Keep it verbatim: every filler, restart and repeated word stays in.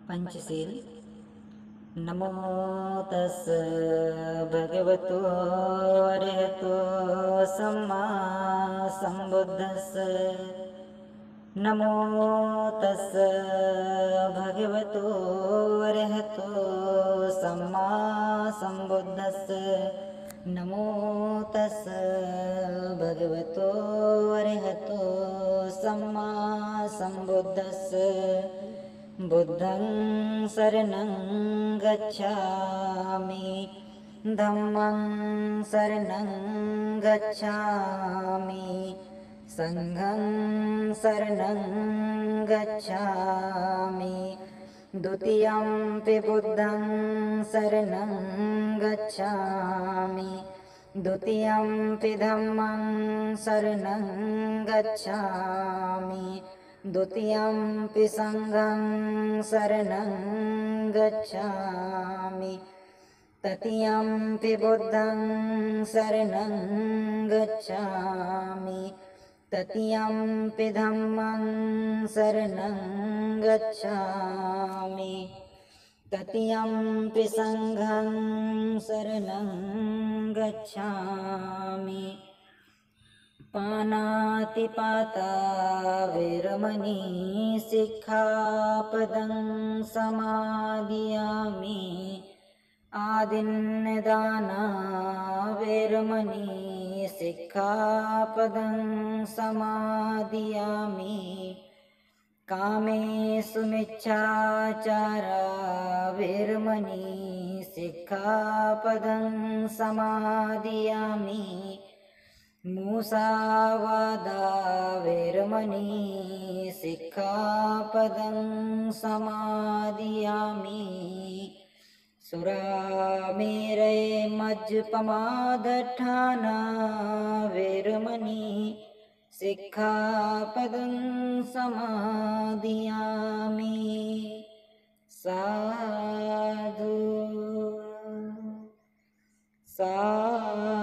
पंचशील। नमो तस् भगवतो अरहतो सम्मा संबुद्धस्स। नमो तस् भगवतो अरहतो सम्मा संबुद्धस्स। नमो तस् भगवतो अरहतो सम्मा संबुद्धस्स। बुद्धं शरणं गच्छामि, धम्मं शरणं गच्छामि, संघं शरणं गच्छामि। द्वितीयंपि बुद्धं शरणं गच्छामि, द्वितीयंपि धम्मं शरणं गच्छामि, द्वितीयंपि संघं शरणं गच्छामि, तृतीयंपि बुद्धं शरणं गच्छामि, तृतीयंपि धम्मं शरणं गच्छामि, तृतीयंपि संघं शरणं गच्छामि। पानातिपाता वेरमणि सिक्खापदं समादियामि। आदिन्नदाना वेरमणि सिक्खापदं समादियामि। कामेषु मिच्छाचारा वेरमणि सिक्खापदं समादियामि। मुसावादा वेरमणि सिक्खापदं समादियामि। सुरामेरय मज्जपमादठाना वेरमणि सिक्खापदं समादियामि। साधु साधु।